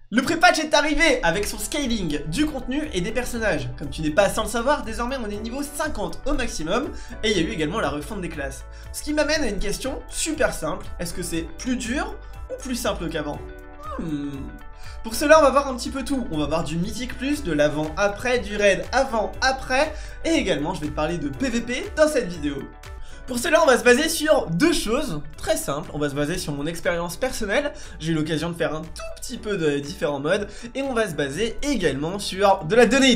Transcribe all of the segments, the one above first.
Le pré-patch est arrivé avec son scaling, du contenu et des personnages. Comme tu n'es pas sans le savoir, désormais on est niveau 50 au maximum, et il y a eu également la refonte des classes. Ce qui m'amène à une question super simple, est-ce que c'est plus dur ou plus simple qu'avant? Pour cela on va voir un petit peu tout, on va voir du Mythique Plus, de l'avant-après, du raid avant-après, et également je vais te parler de PVP dans cette vidéo. Pour cela, on va se baser sur deux choses très simples. On va se baser sur mon expérience personnelle. J'ai eu l'occasion de faire un tout petit peu de différents modes. Et on va se baser également sur de la donnée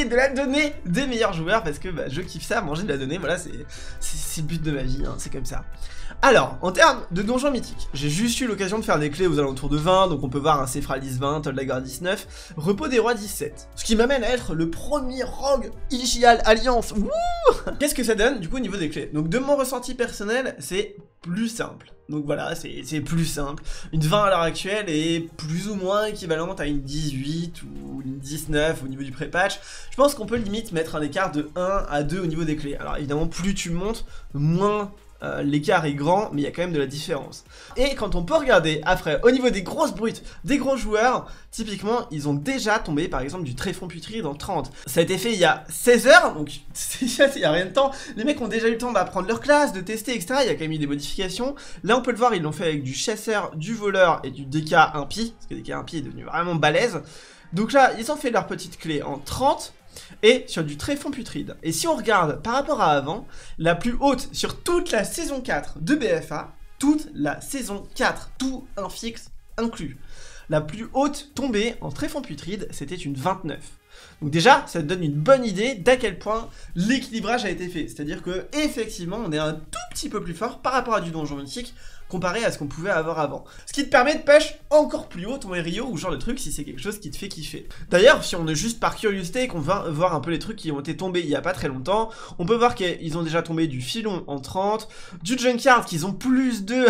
des meilleurs joueurs. Parce que je kiffe ça, manger de la donnée. Voilà, c'est le but de ma vie, hein, c'est comme ça. Alors, en termes de donjons mythiques, j'ai juste eu l'occasion de faire des clés aux alentours de 20. Donc on peut voir un Cephralis 20, Toldagor 19, Repos des Rois 17. Ce qui m'amène à être le premier rogue Igial Alliance. Qu'est-ce que ça donne du coup au niveau des clés? Donc de mon ressenti personnel, c'est plus simple. Donc voilà, c'est plus simple. Une 20 à l'heure actuelle est plus ou moins équivalente à une 18 ou une 19 au niveau du pré-patch. Je pense qu'on peut limite mettre un écart de 1 à 2 au niveau des clés. Alors évidemment, plus tu montes, moins l'écart est grand, mais il y a quand même de la différence. Et quand on peut regarder après, au niveau des grosses brutes, des gros joueurs, typiquement, ils ont déjà tombé par exemple du tréfond putride en 30. Ça a été fait il y a 16 heures, donc il y a rien de temps. Les mecs ont déjà eu le temps d'apprendre leur classe, de tester, etc. Il y a quand même eu des modifications. Là, on peut le voir, ils l'ont fait avec du chasseur, du voleur et du DK impie, parce que DK impie est devenu vraiment balèze. Donc là, ils ont fait leur petite clé en 30. Et sur du tréfond putride. Et si on regarde par rapport à avant, la plus haute sur toute la saison 4 de BFA, toute la saison 4, tout un fixe inclus, la plus haute tombée en tréfond putride, c'était une 29. Donc déjà, ça te donne une bonne idée d'à quel point l'équilibrage a été fait. C'est-à-dire que effectivement, on est un tout petit peu plus fort par rapport à du donjon mythique, comparé à ce qu'on pouvait avoir avant. Ce qui te permet de push encore plus haut ton Rio ou genre de truc si c'est quelque chose qui te fait kiffer. D'ailleurs, si on est juste par curiosité et qu'on va voir un peu les trucs qui ont été tombés il y a pas très longtemps, on peut voir qu'ils ont déjà tombé du filon en 30, du Junkyard qu'ils ont plus de...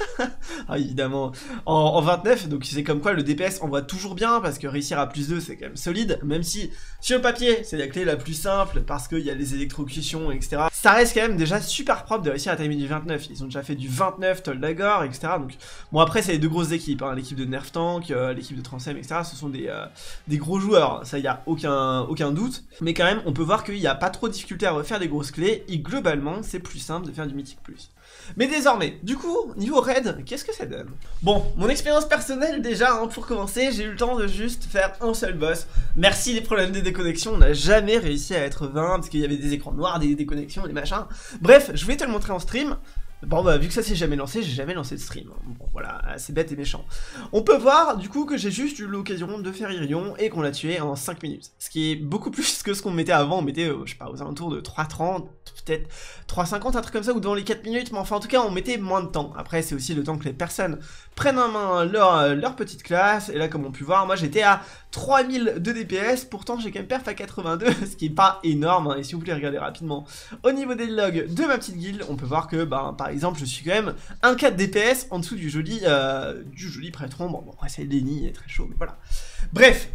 ah évidemment, en 29, donc c'est comme quoi le DPS envoie toujours bien parce que réussir à plus 2 c'est quand même solide, même si sur le papier c'est la clé la plus simple parce qu'il y a les électrocutions, etc. Ça reste quand même déjà super propre de réussir à timer du 29, ils ont déjà fait du 29, Toldagor, etc. Donc bon, après c'est les deux grosses équipes, hein. L'équipe de Nerf Tank, l'équipe de Transem, etc. Ce sont des gros joueurs, ça y a aucun doute, mais quand même on peut voir qu'il n'y a pas trop de difficulté à refaire des grosses clés et globalement c'est plus simple de faire du Mythique Plus. Mais désormais, du coup, niveau raid, qu'est-ce que ça donne? Bon, mon expérience personnelle déjà, hein, pour commencer, j'ai eu le temps de juste faire un seul boss. Merci les problèmes des déconnexions, on n'a jamais réussi à être 20 parce qu'il y avait des écrans noirs, des déconnexions, des machins. Bref, je vais te le montrer en stream. Bon bah vu que ça s'est jamais lancé, j'ai jamais lancé de stream. Bon voilà, c'est bête et méchant. On peut voir du coup que j'ai juste eu l'occasion de faire Irion et qu'on l'a tué en 5 minutes. Ce qui est beaucoup plus que ce qu'on mettait avant, on mettait je sais pas aux alentours de 3,30, peut-être 3,50, un truc comme ça, ou dans les 4 minutes, mais enfin en tout cas on mettait moins de temps. Après c'est aussi le temps que les personnes prennent en main leur petite classe, et là comme on peut voir, moi j'étais à 3000 de DPS, pourtant j'ai quand même perf à 82, ce qui est pas énorme, hein, et si vous voulez regarder rapidement au niveau des logs de ma petite guilde, on peut voir que par exemple je suis quand même un 4 DPS en dessous du joli prêtron. Bon après c'est Lenny, il est très chaud, mais voilà. Bref,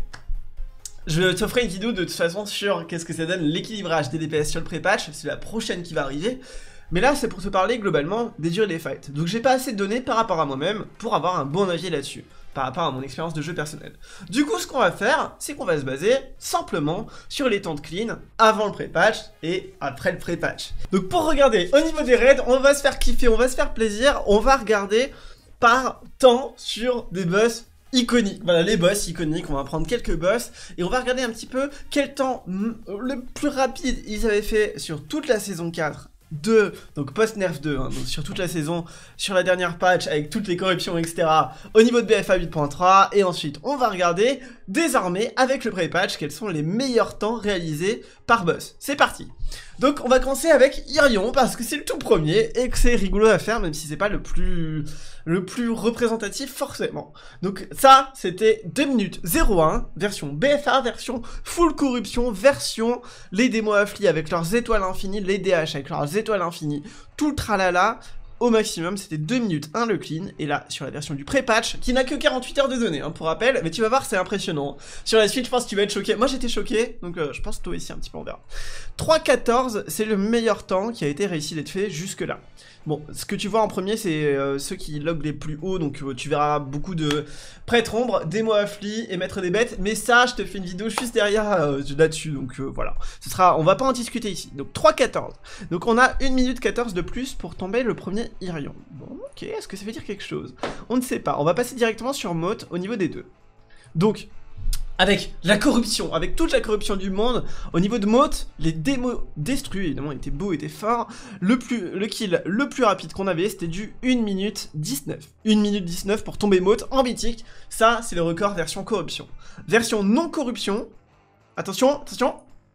je te ferai une vidéo de toute façon sur qu'est-ce que ça donne l'équilibrage des DPS sur le pré-patch, c'est la prochaine qui va arriver. Mais là c'est pour te parler globalement des durées des fights. Donc j'ai pas assez de données par rapport à moi-même pour avoir un bon avis là-dessus, par rapport à mon expérience de jeu personnelle. Du coup ce qu'on va faire, c'est qu'on va se baser simplement sur les temps de clean avant le pré-patch et après le pré-patch. Donc pour regarder au niveau des raids, on va se faire kiffer, on va se faire plaisir, on va regarder par temps sur des boss iconiques. Voilà les boss iconiques, on va prendre quelques boss et on va regarder un petit peu quel temps le plus rapide ils avaient fait sur toute la saison 4 donc post-nerf 2, hein, donc sur toute la saison, sur la dernière patch avec toutes les corruptions, etc. au niveau de BFA 8.3, et ensuite on va regarder désormais avec le pré-patch quels sont les meilleurs temps réalisés par boss. C'est parti. Donc on va commencer avec Irion parce que c'est le tout premier et que c'est rigolo à faire même si c'est pas le plus représentatif forcément. Donc ça c'était 2 minutes 01, version BFA, version full corruption, version les démos affli avec leurs étoiles infinies, les DH avec leurs étoiles infinies, tout le tralala. Au maximum, c'était 2 minutes 1 le clean, et là, sur la version du pré-patch, qui n'a que 48 heures de données, hein, pour rappel, mais tu vas voir, c'est impressionnant. Sur la suite, je pense que tu vas être choqué. Moi, j'étais choqué, donc je pense que toi ici, un petit peu, on verra. 3,14, c'est le meilleur temps qui a été réussi d'être fait jusque-là. Bon, ce que tu vois en premier, c'est ceux qui log les plus hauts, donc tu verras beaucoup de prêtre ombre, démo affli et maître des bêtes, mais ça, je te fais une vidéo juste derrière là-dessus, donc voilà. Ce sera, on va pas en discuter ici. Donc 3-14. Donc on a 1 minute 14 de plus pour tomber le premier Irion. Bon, ok, est-ce que ça veut dire quelque chose? On ne sait pas, on va passer directement sur Moth au niveau des deux. Donc, avec la corruption, avec toute la corruption du monde, au niveau de Moth, les démos destruits, évidemment, étaient beaux, étaient forts. Le kill le plus rapide qu'on avait, c'était du 1 minute 19. 1 minute 19 pour tomber Moth en mythique. Ça, c'est le record version corruption. Version non corruption, attention, attention,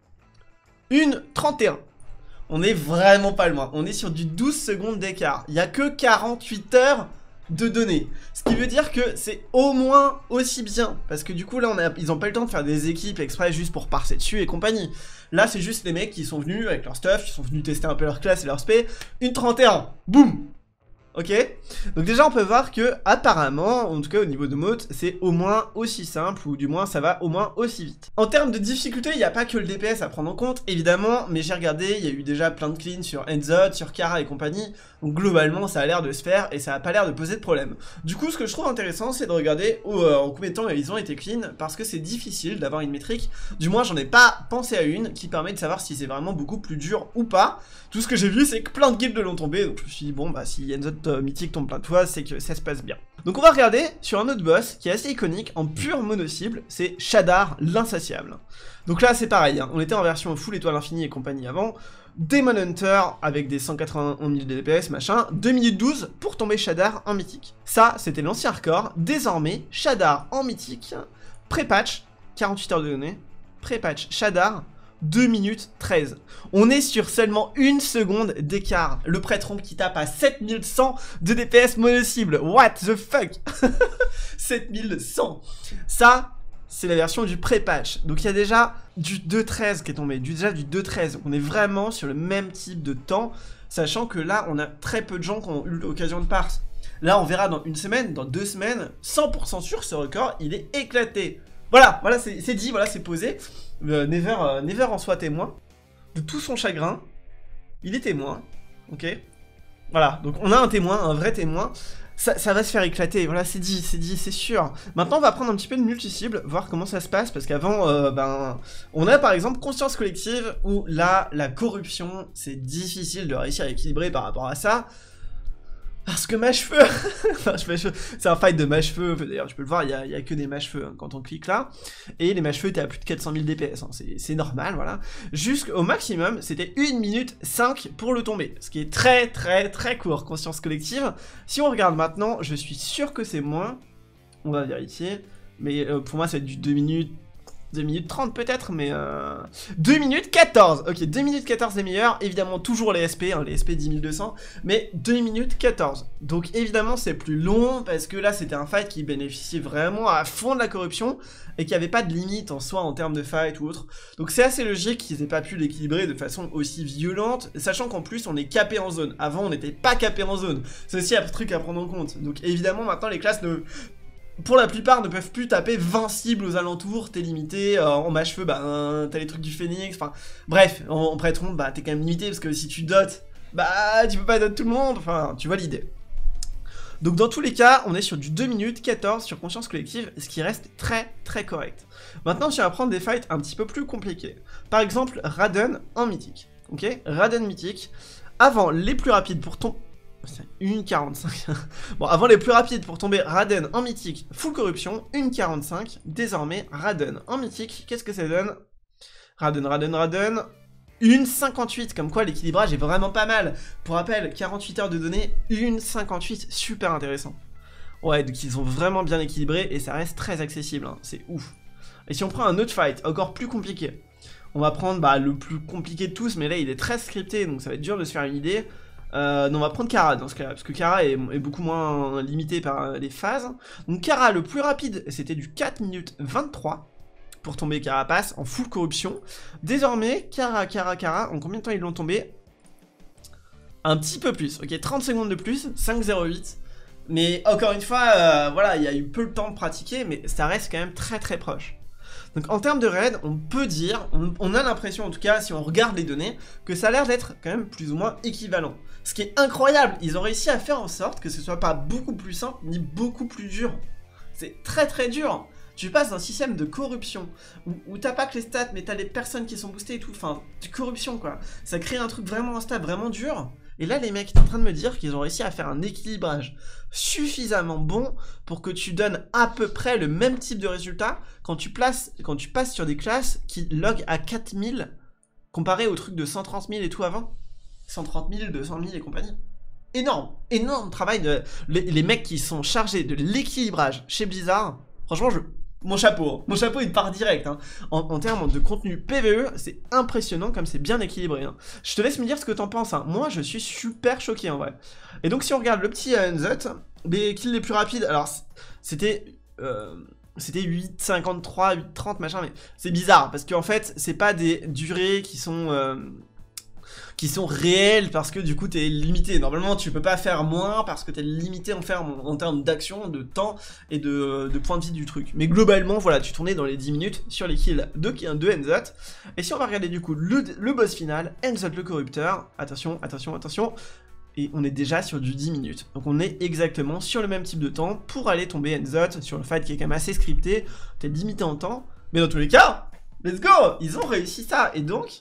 1:31. On est vraiment pas loin. On est sur du 12 secondes d'écart. Il n'y a que 48 heures de données. Ce qui veut dire que c'est au moins aussi bien. Parce que du coup, là, ils ont pas eu le temps de faire des équipes exprès juste pour parser dessus et compagnie. Là, c'est juste les mecs qui sont venus avec leur stuff, qui sont venus tester un peu leur classe et leur spé. 1:31. Boum. Ok, donc déjà on peut voir que apparemment, en tout cas au niveau de Moth, c'est au moins aussi simple, ou du moins ça va au moins aussi vite. En termes de difficulté, il n'y a pas que le DPS à prendre en compte, évidemment, mais j'ai regardé, il y a eu déjà plein de cleans sur Enzo, sur Kara et compagnie, donc globalement ça a l'air de se faire et ça a pas l'air de poser de problème. Du coup, ce que je trouve intéressant, c'est de regarder en combien de temps ils ont été clean, parce que c'est difficile d'avoir une métrique, du moins j'en ai pas pensé à une, qui permet de savoir si c'est vraiment beaucoup plus dur ou pas. Tout ce que j'ai vu, c'est que plein de guilds l'ont tombé, donc je me suis dit, bon bah si Enzo mythique tombe plein de fois, c'est que ça se passe bien. Donc on va regarder sur un autre boss qui est assez iconique en pure mono-cible, c'est Shadar l'insatiable. Donc là c'est pareil, hein, on était en version full étoile infinie et compagnie avant, Demon Hunter avec des 191 000 DPS machin, 2 minutes 12 pour tomber Shadar en mythique. Ça c'était l'ancien record, désormais Shadar en mythique, pré-patch, 48 heures de données, pré-patch Shadar, 2 minutes 13. On est sur seulement 1 seconde d'écart. Le prêtre qui tape à 7100 de DPS mono-cible. What the fuck. 7100. Ça, c'est la version du pré-patch. Donc il y a déjà du 2.13 qui est tombé. Déjà du 2.13. On est vraiment sur le même type de temps. Sachant que là, on a très peu de gens qui ont eu l'occasion de parse. Là, on verra dans une semaine, dans 2 semaines, 100% sûr, ce record, il est éclaté. Voilà, voilà, c'est dit, voilà, c'est posé. Never en soit témoin de tout son chagrin. Il est témoin, ok. Voilà, donc on a un témoin, un vrai témoin. Ça va se faire éclater, voilà, c'est dit, c'est sûr. Maintenant, on va prendre un petit peu de multi-cible, voir comment ça se passe, parce qu'avant, on a par exemple Conscience Collective, où là, la corruption, c'est difficile de réussir à équilibrer par rapport à ça. Parce que mâche-feu, c'est un fight de mâche-feu, d'ailleurs tu peux le voir, il y a que des mâche-feu hein, quand on clique là, et les mâche-feu t'es à plus de 400 000 DPS, hein, c'est normal, voilà. Jusqu'au maximum, c'était 1 minute 5 pour le tomber, ce qui est très court, Conscience Collective. Si on regarde maintenant, je suis sûr que c'est moins, on va vérifier, mais pour moi ça va être du 2 minutes 30 peut-être, mais 2 minutes 14, ok, 2 minutes 14 est meilleur, évidemment toujours les SP, hein, les SP 10200, mais 2 minutes 14, donc évidemment c'est plus long, parce que là c'était un fight qui bénéficiait vraiment à fond de la corruption, et qui avait pas de limite en soi en termes de fight ou autre, donc c'est assez logique qu'ils aient pas pu l'équilibrer de façon aussi violente, sachant qu'en plus on est capé en zone, avant on n'était pas capé en zone, c'est aussi un truc à prendre en compte, donc évidemment maintenant les classes pour la plupart ne peuvent plus taper 20 cibles aux alentours, t'es limité, en mâche-feu, bah t'as les trucs du phénix, enfin bref, en prêtre bah t'es quand même limité parce que si tu dotes, bah tu peux pas doter tout le monde, enfin tu vois l'idée. Donc dans tous les cas, on est sur du 2 minutes 14 sur Conscience Collective, ce qui reste très correct. Maintenant je vais prendre des fights un petit peu plus compliqués. Par exemple, Raiden en mythique, ok, Raiden mythique, avant les plus rapides pour ton... C'est 1:45. Bon, avant les plus rapides pour tomber Raiden en mythique, full corruption, 1:45. Désormais, Raiden en mythique, qu'est-ce que ça donne? Raiden, 1:58, comme quoi l'équilibrage est vraiment pas mal. Pour rappel, 48 heures de données, 1:58, super intéressant. Ouais, donc ils ont vraiment bien équilibré et ça reste très accessible, hein. C'est ouf. Et si on prend un autre fight, encore plus compliqué, on va prendre le plus compliqué de tous, mais là il est très scripté, donc ça va être dur de se faire une idée. Non, on va prendre Kara dans ce cas-là, parce que Kara est beaucoup moins limité par les phases. Donc Kara, le plus rapide, c'était du 4 minutes 23 pour tomber Carapace en full corruption. Désormais, Kara, en combien de temps ils l'ont tombé? Un petit peu plus, ok, 30 secondes de plus, 5:08. Mais encore une fois, voilà, il y a eu peu de temps de pratiquer, mais ça reste quand même très proche. Donc en termes de raid, on peut dire, on a l'impression en tout cas, si on regarde les données, que ça a l'air d'être quand même plus ou moins équivalent. Ce qui est incroyable, ils ont réussi à faire en sorte que ce soit pas beaucoup plus simple, ni beaucoup plus dur. C'est très très dur. Tu passes d'un système de corruption, où t'as pas que les stats, mais t'as les personnes qui sont boostées et tout, enfin, de corruption quoi. Ça crée un truc vraiment instable, vraiment dur. Et là, les mecs sont en train de me dire qu'ils ont réussi à faire un équilibrage suffisamment bon pour que tu donnes à peu près le même type de résultat quand tu passes sur des classes qui log à 4000 comparé au truc de 130 000 et tout avant. 130 000, 200 000 et compagnie. Énorme, énorme travail de les mecs qui sont chargés de l'équilibrage chez Blizzard. Franchement, mon chapeau il part direct. Hein. En termes de contenu PvE, c'est impressionnant comme c'est bien équilibré. Hein. Je te laisse me dire ce que t'en penses. Hein. Moi, je suis super choqué en vrai. Et donc, si on regarde le petit Unzut, les kills les plus rapides, alors c'était 8,53, 8,30 machin, mais c'est bizarre parce qu'en fait, c'est pas des durées qui sont réelles parce que du coup t'es limité. Normalement tu peux pas faire moins parce que t'es limité en termes d'action, de temps et de points de vie du truc. Mais globalement voilà, tu tournais dans les 10 minutes sur les kills de Unzut. Et si on va regarder du coup le boss final, Unzut le corrupteur, attention, attention, attention, et on est déjà sur du 10 minutes. Donc on est exactement sur le même type de temps pour aller tomber Unzut sur le fight qui est quand même assez scripté, t'es limité en temps, mais dans tous les cas, let's go, ils ont réussi ça, et donc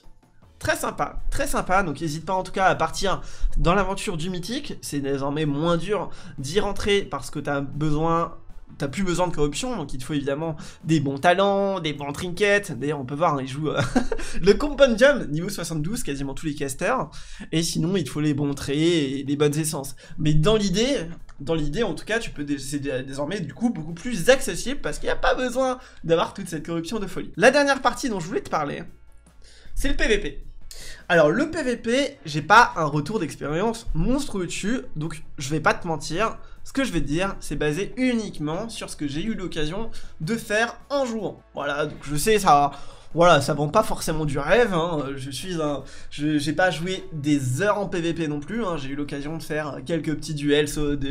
très sympa, donc n'hésite pas en tout cas à partir dans l'aventure du mythique, c'est désormais moins dur d'y rentrer parce que t'as plus besoin de corruption, donc il te faut évidemment des bons talents, des bons trinkets. D'ailleurs on peut voir, hein, il joue le compendium niveau 72, quasiment tous les casters, et sinon il te faut les bons traits et les bonnes essences. Mais dans l'idée en tout cas, c'est désormais du coup beaucoup plus accessible parce qu'il n'y a pas besoin d'avoir toute cette corruption de folie. La dernière partie dont je voulais te parler, c'est le PVP. Alors le PVP, j'ai pas un retour d'expérience monstrueux dessus, donc je vais pas te mentir, ce que je vais te dire, c'est basé uniquement sur ce que j'ai eu l'occasion de faire en jouant. Voilà, donc je sais, ça vend pas forcément du rêve, hein. J'ai pas joué des heures en PVP non plus, hein. J'ai eu l'occasion de faire quelques petits duels,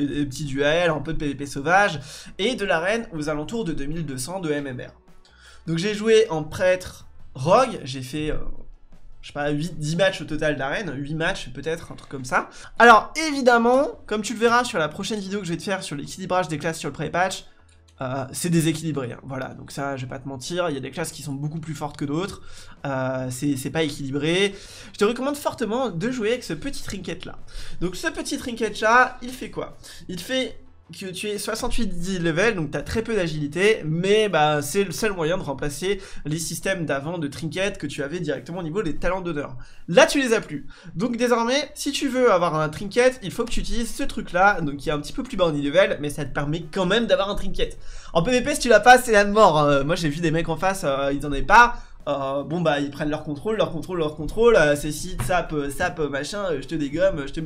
un peu de PVP sauvage, et de l'arène aux alentours de 2200 de MMR. Donc j'ai joué en prêtre rogue, j'ai fait... je sais pas, 10 matchs au total d'arène, 8 matchs peut-être, un truc comme ça. Alors évidemment, comme tu le verras sur la prochaine vidéo que je vais te faire sur l'équilibrage des classes sur le pré-patch, c'est déséquilibré, hein. Voilà, donc ça je vais pas te mentir, il y a des classes qui sont beaucoup plus fortes que d'autres, c'est pas équilibré. Je te recommande fortement de jouer avec ce petit trinket là. Donc ce petit trinket là, il fait quoi? Il fait que tu es 68 level, donc tu as très peu d'agilité, mais bah, c'est le seul moyen de remplacer les systèmes d'avant de trinket que tu avais directement au niveau des talents d'honneur. Là tu les as plus. Donc désormais, si tu veux avoir un trinket, il faut que tu utilises ce truc là, donc qui est un petit peu plus bas au level, mais ça te permet quand même d'avoir un trinket. En PvP si tu l'as pas, c'est la mort, hein. Moi j'ai vu des mecs en face, ils en avaient pas. Bon bah ils prennent leur contrôle, c'est si sap machin, je te dégomme, je te mets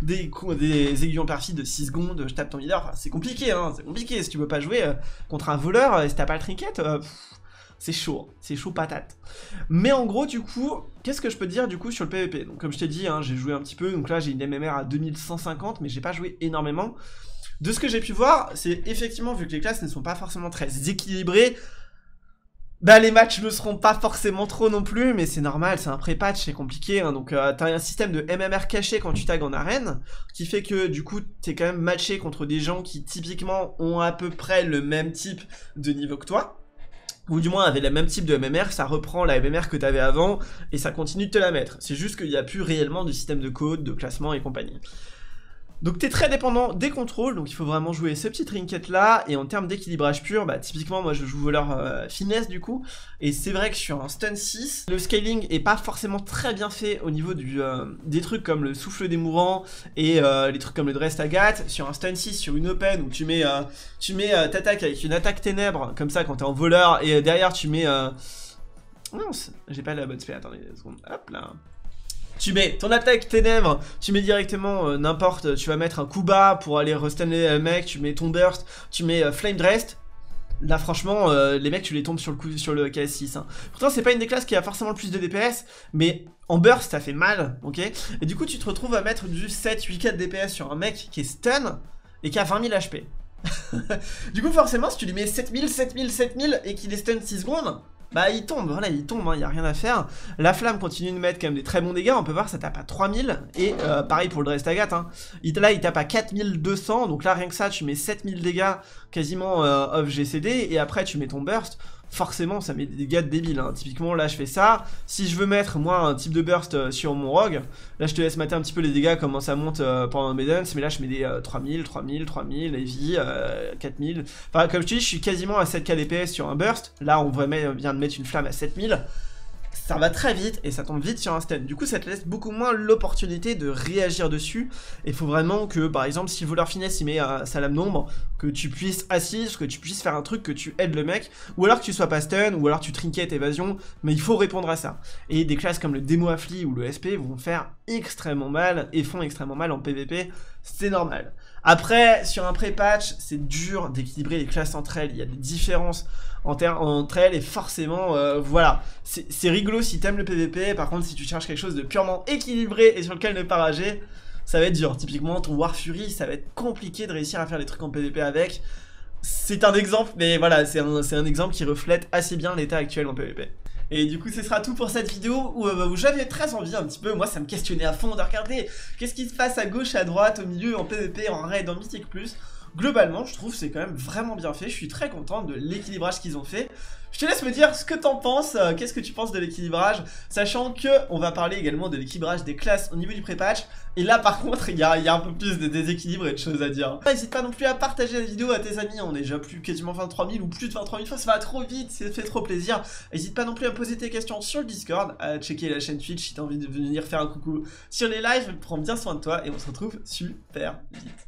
des aiguillons perfides de 6 secondes, je tape ton leader, enfin, c'est compliqué hein, c'est compliqué si tu veux pas jouer contre un voleur et si t'as pas le trinket, c'est chaud patate. Mais en gros du coup, qu'est-ce que je peux te dire du coup sur le PVP? Donc comme je t'ai dit, hein, j'ai joué un petit peu, donc là j'ai une MMR à 2150 mais j'ai pas joué énormément. De ce que j'ai pu voir, c'est effectivement vu que les classes ne sont pas forcément très équilibrées, bah les matchs ne seront pas forcément trop non plus, mais c'est normal, c'est un pré-patch, c'est compliqué, hein, donc t'as un système de MMR caché quand tu tags en arène, qui fait que du coup t'es quand même matché contre des gens qui typiquement ont à peu près le même type de niveau que toi, ou du moins avaient le même type de MMR, ça reprend la MMR que t'avais avant, et ça continue de te la mettre, c'est juste qu'il n'y a plus réellement de système de code, de classement et compagnie. Donc t'es très dépendant des contrôles, donc il faut vraiment jouer ce petit trinket là, et en termes d'équilibrage pur, bah typiquement moi je joue voleur finesse du coup, et c'est vrai que sur un stun 6, le scaling est pas forcément très bien fait au niveau des trucs comme le souffle des mourants, et les trucs comme le dress agathe. Sur un stun 6, sur une open, où t'attaques avec une attaque ténèbres, comme ça quand t'es en voleur, et derrière tu mets... Non, j'ai pas la bonne spé, attendez 2 secondes, hop là... Tu mets ton attaque ténèbres, tu mets directement n'importe, tu vas mettre un coup bas pour aller restunner le mec, tu mets ton burst, tu mets flame dressed. Là franchement, les mecs tu les tombes sur le KS6. Hein. Pourtant c'est pas une des classes qui a forcément le plus de DPS, mais en burst ça fait mal, ok? Et du coup tu te retrouves à mettre du 7-8-4 DPS sur un mec qui est stun et qui a 20 000 HP. Du coup forcément si tu lui mets 7000 et qu'il est stun 6 secondes, bah il tombe, voilà, il tombe, il y a rien à faire. La flamme continue de mettre quand même des très bons dégâts, on peut voir ça tape à 3000, et pareil pour le Drestagat, hein. Là il tape à 4200, donc là rien que ça tu mets 7000 dégâts quasiment off GCD, et après tu mets ton burst. Forcément ça met des dégâts de débile, hein. Typiquement là je fais ça. Si je veux mettre moi un type de burst sur mon rogue, là je te laisse mater un petit peu les dégâts, comment ça monte pendant Maidens. Mais là je mets des 3000, 3000, 3000, heavy, 4000. Enfin comme je te dis, je suis quasiment à 7k DPS sur un burst. Là on vient de mettre une flamme à 7000. Ça va très vite et ça tombe vite sur un stun. Du coup ça te laisse beaucoup moins l'opportunité de réagir dessus. Et il faut vraiment que par exemple si le voleur finesse il met sa lame d'ombre, que tu puisses assise, que tu puisses faire un truc, que tu aides le mec. Ou alors que tu sois pas stun, ou alors tu trinket évasion. Mais il faut répondre à ça. Et des classes comme le démo affli ou le SP vont faire extrêmement mal et font extrêmement mal en PVP. C'est normal. Après, sur un pré-patch, c'est dur d'équilibrer les classes entre elles. Il y a des différences entre elles et forcément, voilà. C'est rigolo si t'aimes le PVP. Par contre, si tu cherches quelque chose de purement équilibré et sur lequel ne pas rager, ça va être dur. Typiquement, ton War Fury, ça va être compliqué de réussir à faire des trucs en PVP avec. C'est un exemple, mais voilà, c'est un exemple qui reflète assez bien l'état actuel en PVP. Et du coup ce sera tout pour cette vidéo où j'avais très envie un petit peu, moi ça me questionnait à fond de regarder qu'est-ce qui se passe à gauche, à droite, au milieu, en PVP, en raid, en Mythic+. Globalement je trouve c'est quand même vraiment bien fait, je suis très content de l'équilibrage qu'ils ont fait. Je te laisse me dire ce que t'en penses, qu'est-ce que tu penses de l'équilibrage, sachant que on va parler également de l'équilibrage des classes au niveau du pré-patch. Et là par contre il y a un peu plus de déséquilibre et de choses à dire. N'hésite pas non plus à partager la vidéo à tes amis, on est déjà plus quasiment 23 000 ou plus de 23 000 fois, ça va trop vite, ça fait trop plaisir. N'hésite pas non plus à poser tes questions sur le Discord, à checker la chaîne Twitch si t'as envie de venir faire un coucou sur les lives. Prends bien soin de toi et on se retrouve super vite.